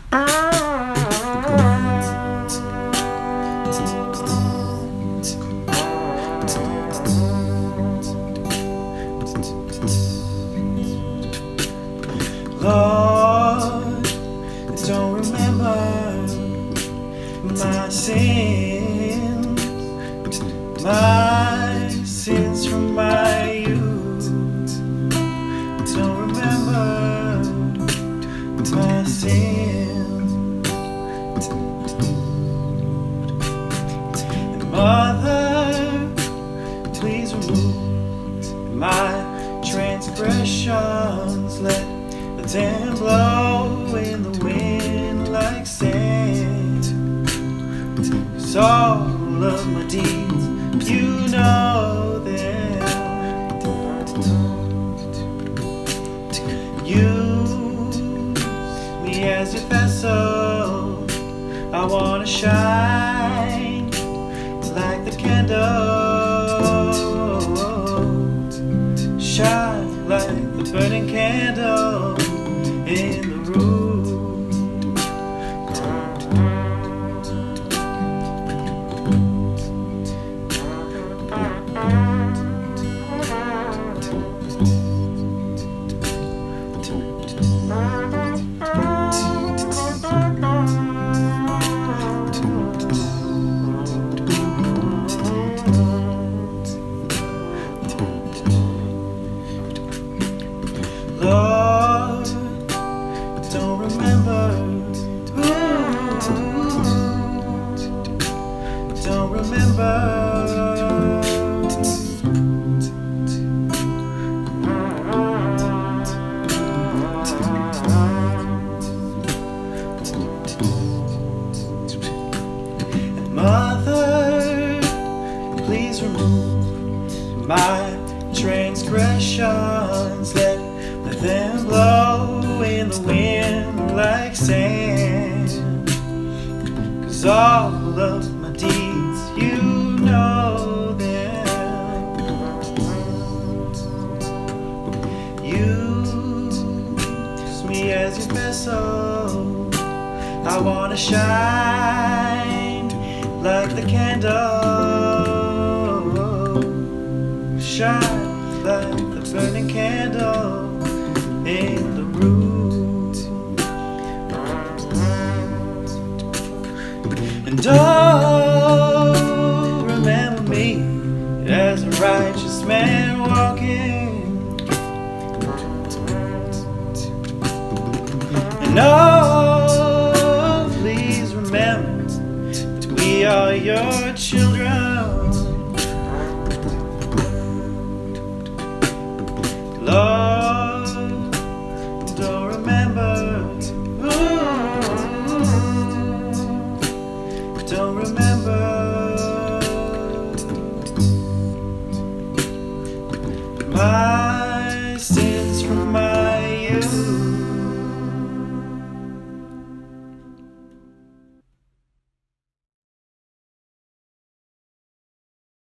Lord, don't remember my sins from my youth. Don't remember my sins. And Mother, please remove my transgressions. Let them blow in the wind like sand. 'Cause all of my deeds, you know them. Use me as your vessel. I wanna shine like the candle. Shine like the burning candle in the room. Lord, don't remember. Don't remember. And Mother, please remove my transgressions. Let them blow in the wind like sand. 'Cause all of my deeds, you know them. Use me as your vessel. I wanna shine like the candle. Shine like the burning candle in the room. And oh, remember me as a righteous man walking. And oh, please remember that we are your children.